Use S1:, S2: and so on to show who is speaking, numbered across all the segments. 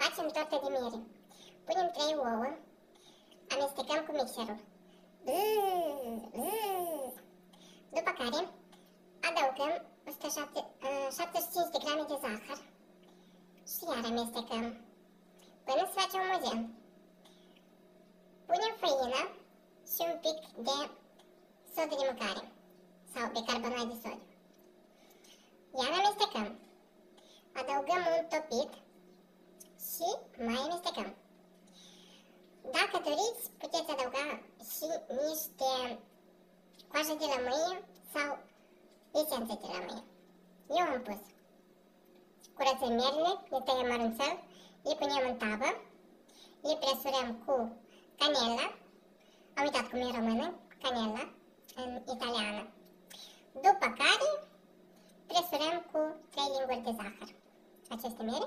S1: Facem tortă de miere. Punem 3 ouă, amestecăm cu mixerul. După care adăugăm 75 de grame de zahăr și iar amestecăm până se face omogen. Punem făină și un pic de sodă de mâncare sau bicarbonat de sodiu. Iar amestecăm. Adăugăm un topit și mai amestecăm. Dacă doriți, puteți adăuga și niște coajă de lămâie sau esență de lămâie. Eu am pus. Curățăm mierile, le tăiem mărunțel, le punem în tavă, le presurăm cu canela, am uitat cum e în română, canela, în italiană. După care presurăm cu 3 linguri de zahăr aceste miere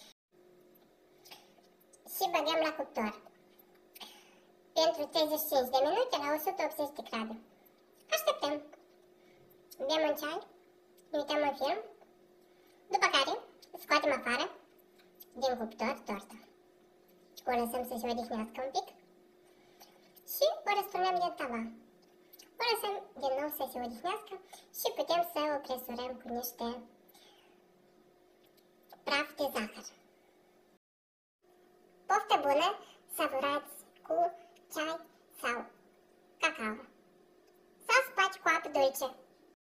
S1: și băgăm la cuptor pentru 35 de minute la 180 de grade. Așteptăm. Bem un ceai, ne uităm în film, după care scoatem afară din cuptor torta. O lăsăm să se odihnească un pic și o răsturnăm din tava. O lăsăm din nou să se odihnească și putem să o presurăm cu niște praf de zahăr. Poftă bună, savurați cu ceai sau cacao. Sau spați cu apă dulce.